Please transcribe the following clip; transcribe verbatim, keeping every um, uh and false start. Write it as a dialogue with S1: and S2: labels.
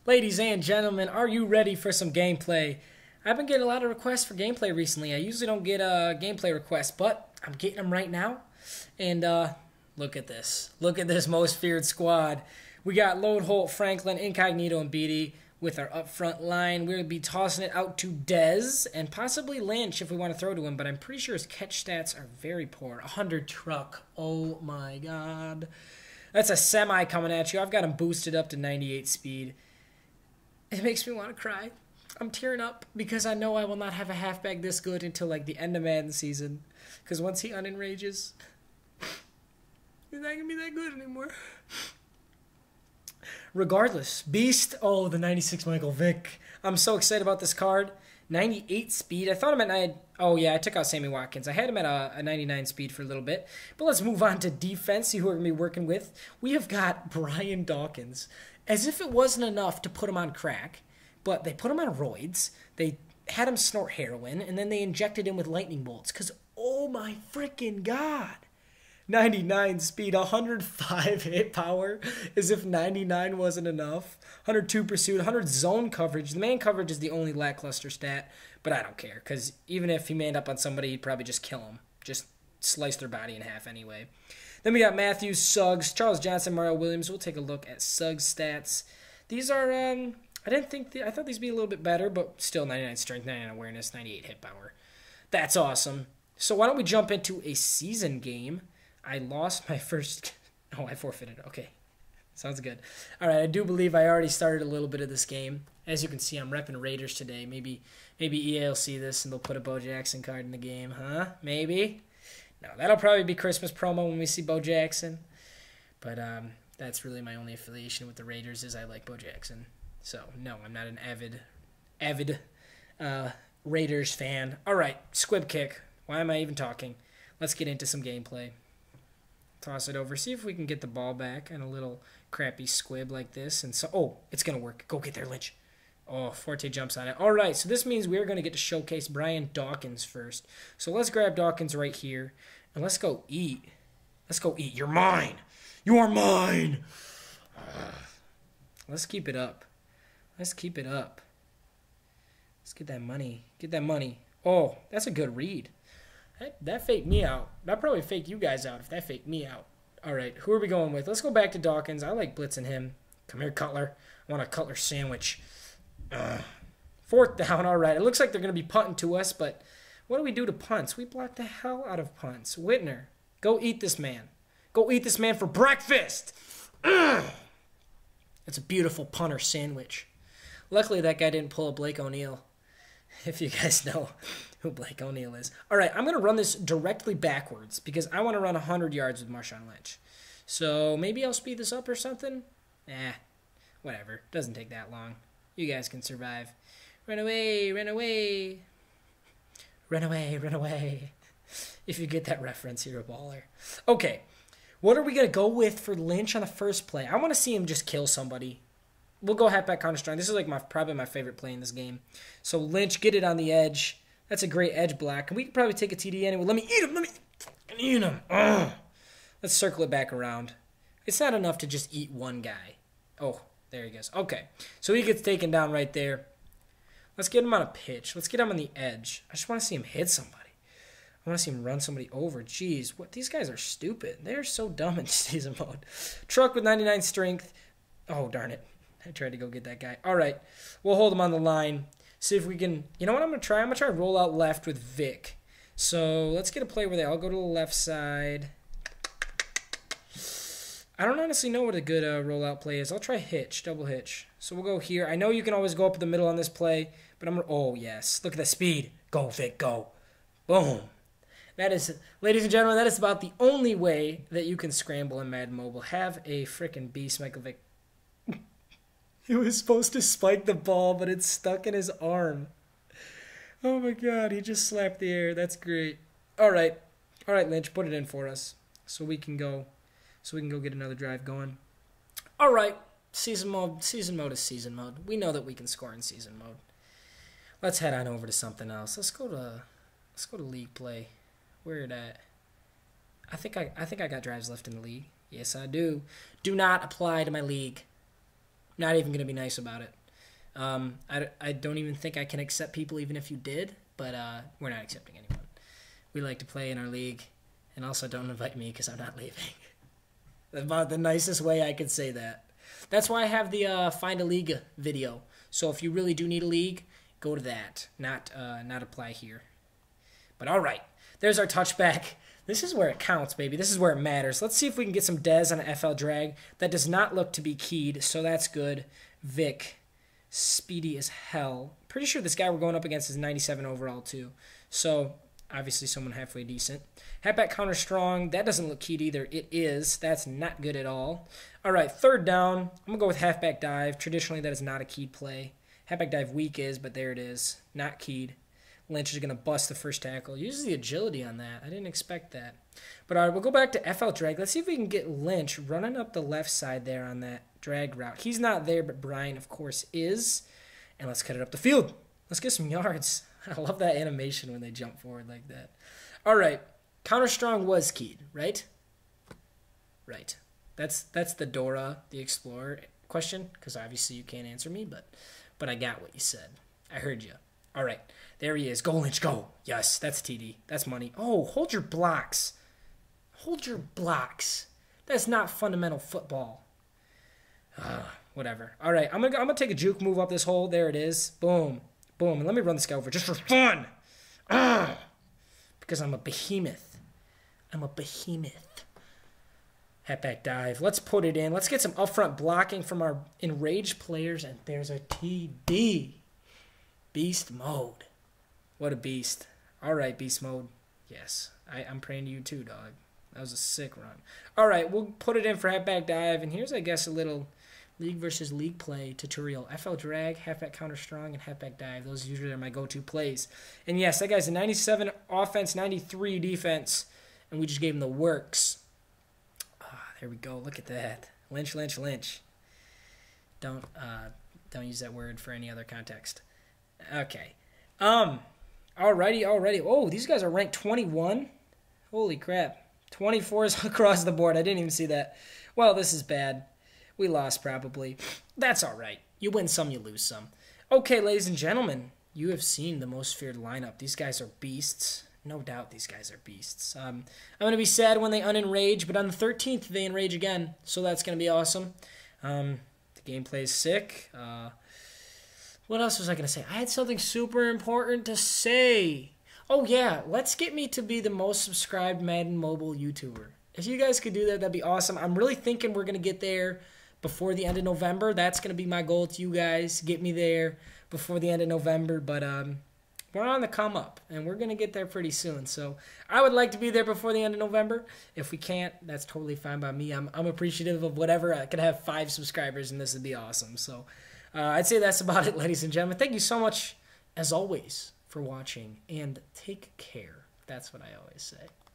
S1: Ladies and gentlemen, are you ready for some gameplay? I've been getting a lot of requests for gameplay recently. I usually don't get uh, gameplay requests, but I'm getting them right now. And uh, look at this. Look at this most feared squad. We got Lode, Holt, Franklin, Incognito, and Beatty with our up front line. We're going to be tossing it out to Dez and possibly Lynch if we want to throw to him, but I'm pretty sure his catch stats are very poor. one hundred truck. Oh my god. That's a semi coming at you. I've got him boosted up to ninety-eight speed. It makes me want to cry. I'm tearing up because I know I will not have a halfback this good until like the end of Madden season. Because once he unenrages, he's not going to be that good anymore. Regardless, Beast. Oh, the ninety-six Michael Vick. I'm so excited about this card. ninety-eight speed. I thought him at nine. Oh, yeah, I took out Sammy Watkins. I had him at a, a ninety-nine speed for a little bit. But let's move on to defense, see who we're going to be working with. We have got Brian Dawkins. As if it wasn't enough to put him on crack, but they put him on roids. They had him snort heroin, and then they injected him with lightning bolts. Because, oh my freaking god. ninety-nine speed, one hundred five hit power, as if ninety-nine wasn't enough. one hundred two pursuit, one hundred zone coverage. The man coverage is the only lackluster stat, but I don't care, because even if he manned up on somebody, he'd probably just kill him. Just slice their body in half anyway. Then we got Matthews, Suggs, Charles Johnson, Mario Williams. We'll take a look at Suggs' stats. These are, um, I didn't think, the, I thought these would be a little bit better, but still ninety-nine strength, ninety-nine awareness, ninety-eight hit power. That's awesome. So why don't we jump into a season game? I lost my first... Oh, I forfeited. Okay. Sounds good. All right, I do believe I already started a little bit of this game. As you can see, I'm repping Raiders today. Maybe maybe E A will see this and they'll put a Bo Jackson card in the game, huh? Maybe? No, that'll probably be Christmas promo when we see Bo Jackson. But um, that's really my only affiliation with the Raiders is I like Bo Jackson. So, no, I'm not an avid, avid uh, Raiders fan. All right, squib kick. Why am I even talking? Let's get into some gameplay. Toss it over. See if we can get the ball back and a little crappy squib like this. And so, oh, it's going to work. Go get there, Lynch. Oh, Forte jumps on it. All right, so this means we're going to get to showcase Brian Dawkins first. So let's grab Dawkins right here, and let's go eat. Let's go eat. You're mine. You are mine. Let's keep it up. Let's keep it up. Let's get that money. Get that money. Oh, that's a good read. That, that faked me out. That probably faked you guys out if that faked me out. All right, who are we going with? Let's go back to Dawkins. I like blitzing him. Come here, Cutler. I want a Cutler sandwich. Ugh. Fourth down, all right. It looks like they're going to be punting to us, but what do we do to punts? We block the hell out of punts. Whitner, go eat this man. Go eat this man for breakfast. Ugh. That's a beautiful punter sandwich. Luckily, that guy didn't pull a Blake O'Neal, if you guys know who Blake O'Neal is. All right, I'm going to run this directly backwards because I want to run one hundred yards with Marshawn Lynch. So maybe I'll speed this up or something. Eh, whatever. Doesn't take that long. You guys can survive. Run away, run away. Run away, run away. If you get that reference, you're a baller. Okay, what are we going to go with for Lynch on the first play? I want to see him just kill somebody. We'll go halfback counter-strike. This is like my probably my favorite play in this game. So Lynch, get it on the edge. That's a great edge block. And we can probably take a T D anyway. Let me eat him. Let me eat him. Ugh. Let's circle it back around. It's not enough to just eat one guy. Oh, there he goes. Okay. So he gets taken down right there. Let's get him on a pitch. Let's get him on the edge. I just want to see him hit somebody. I want to see him run somebody over. Jeez, what? These guys are stupid. They're so dumb in season mode. Truck with ninety-nine strength. Oh, darn it. I tried to go get that guy. All right. We'll hold him on the line. See if we can... You know what I'm going to try? I'm going to try to roll out left with Vic. So let's get a play where they all go to the left side. I don't honestly know what a good uh, rollout play is. I'll try hitch, double hitch. So we'll go here. I know you can always go up the middle on this play, but I'm... Oh, yes. Look at the speed. Go, Vic, go. Boom. That is... Ladies and gentlemen, that is about the only way that you can scramble in Madden Mobile. Have a freaking beast, Michael Vick. He was supposed to spike the ball, but it's stuck in his arm. Oh, my God. He just slapped the air. That's great. All right. All right, Lynch, put it in for us so we can go so we can go get another drive going. All right. Season mode. Season mode is season mode. We know that we can score in season mode. Let's head on over to something else. Let's go to let's go to league play. Where it at? I think I I think I got drives left in the league. Yes, I do. Do not apply to my league. Not even going to be nice about it. Um, I, I don't even think I can accept people even if you did, but uh, we're not accepting anyone. We like to play in our league, and also don't invite me because I'm not leaving. About the nicest way I could say that. That's why I have the uh, Find a League video. So if you really do need a league, go to that, not uh, not apply here. But all right, there's our touchback. This is where it counts, baby. This is where it matters. Let's see if we can get some Dez on an F L drag. That does not look to be keyed, so that's good. Vic, speedy as hell. Pretty sure this guy we're going up against is ninety-seven overall too. So obviously someone halfway decent. Halfback counter strong. That doesn't look keyed either. It is. That's not good at all. All right, third down. I'm going to go with halfback dive. Traditionally, that is not a keyed play. Halfback dive weak is, but there it is. Not keyed. Lynch is going to bust the first tackle. Uses the agility on that. I didn't expect that. But all right, we'll go back to F L drag. Let's see if we can get Lynch running up the left side there on that drag route. He's not there, but Brian, of course, is. And let's cut it up the field. Let's get some yards. I love that animation when they jump forward like that. All right. Counter strong was keyed, right? Right. That's that's the Dora the Explorer question, because obviously you can't answer me, but but I got what you said. I heard you. All right. There he is. Go, Lynch, go. Yes, that's T D. That's money. Oh, hold your blocks. Hold your blocks. That's not fundamental football. Uh, whatever. All right, I'm gonna I'm gonna take a juke move up this hole. There it is. Boom, boom. And let me run this guy over just for fun. Uh, because I'm a behemoth. I'm a behemoth. Halfback dive. Let's put it in. Let's get some upfront blocking from our enraged players. And there's our T D. Beast mode. What a beast. All right, beast mode. Yes, I, I'm praying to you too, dog. That was a sick run. All right, we'll put it in for halfback dive. And here's, I guess, a little league versus league play tutorial. F L drag, halfback counter strong, and halfback dive. Those usually are my go-to plays. And yes, that guy's a ninety-seven offense, ninety-three defense. And we just gave him the works. Ah, there we go. Look at that. Lynch, Lynch, Lynch. Don't uh, don't use that word for any other context. Okay. Um. Alrighty, alrighty. Oh, these guys are ranked twenty-one. Holy crap. twenty-fours across the board. I didn't even see that. Well, this is bad. We lost probably. That's all right. You win some, you lose some. Okay, ladies and gentlemen, you have seen the most feared lineup. These guys are beasts. No doubt these guys are beasts. Um, I'm going to be sad when they unenrage, but on the thirteenth, they enrage again. So that's going to be awesome. Um, the gameplay is sick. Uh, what else was I going to say? I had something super important to say. Oh, yeah. Let's get me to be the most subscribed Madden Mobile YouTuber. If you guys could do that, that'd be awesome. I'm really thinking we're going to get there before the end of November. That's going to be my goal to you guys. Get me there before the end of November. But um, we're on the come up, and we're going to get there pretty soon. So I would like to be there before the end of November. If we can't, that's totally fine by me. I'm I'm appreciative of whatever. I could have five subscribers, and this would be awesome. So uh, I'd say that's about it, ladies and gentlemen. Thank you so much, as always, for watching, and take care. That's what I always say.